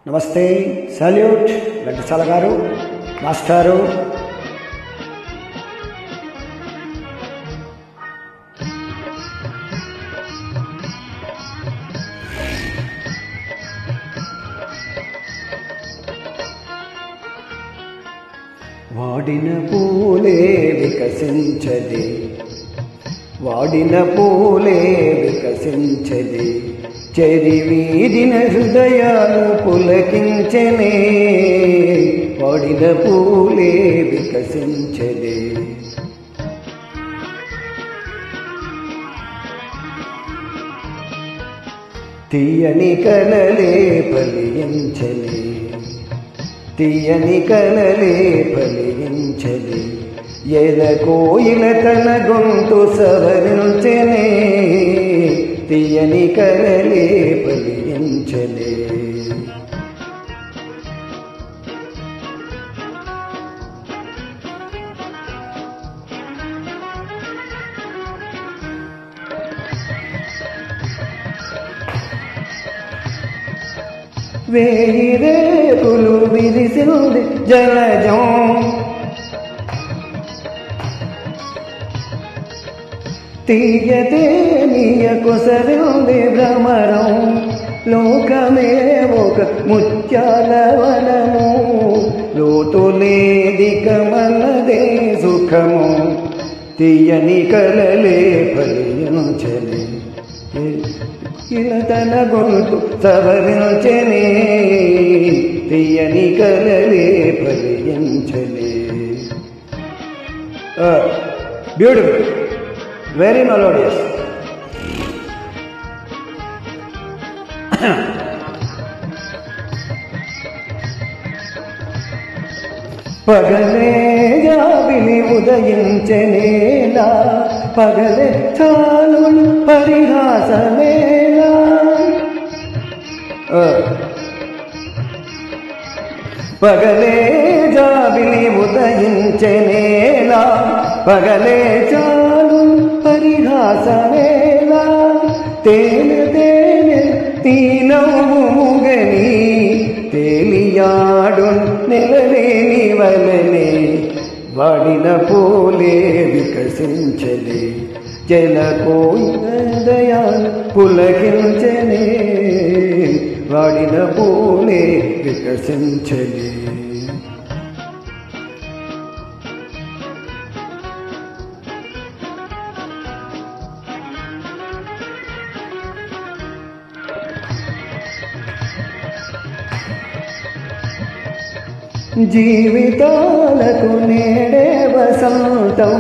నమస్తే, సల్యూట్ ఘంటసాల గారు, మాస్టారు. వాడిన పూలే వికసించది, వాడిన పూలే వికసించది, చెరి వీడిన హృదయాలు పులకించనే. వాడిన పూలే వికసించది. తీయని కలలే ఫలించలే, తీయని కలలే ఫలించలే, ఎద కోయిల తన గొంతు సవరించనే. తీయని కలలే ఫలించలే. వేయి రేకులు విరిసింది జలజం, తీయతేనియ కొసరింది భ్రమరం. లోకమే ఒక ముత్యాల వనము, లోతులేదిక మనదే సుఖము. తీయని కలలే ఫలించలే, ఇలా తన గొంతు సవరించనే. తీయని కలలే ఫలించలే. Beautiful, very melodious. పగలే జాబిలి ఉదయించనేలా, పగలే చాలు పరిహాసమేలా. పగలే జాబిలి ఉదయించనేలా, పగలే చాలు పరిహాసమేలా. తేనె తేనె తీనవు ముగని, తేలియాడు నెలలేని వలనే. వాడిన పూలే వికసించలే, జల కోయిల దయాలు పులకించనే. వాడిన పూలే వికసించలే. జీవితాలకు నేడే వసంతం,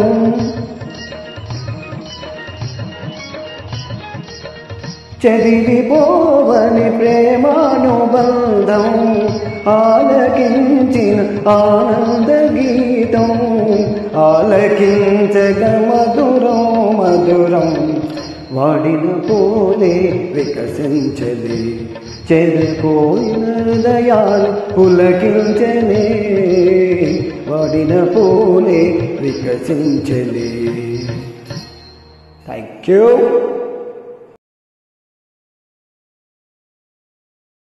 చదివిపోవని ప్రేమానుబంధం. ఆలకించిన ఆనంద గీతం, ఆలకించగ మధురం మధురం. వాడిన పూలే వికసించలే, చెరుకోయిన హృదయాలు పులకించనే. వాడిన పూలే వికసించలే. Thank you.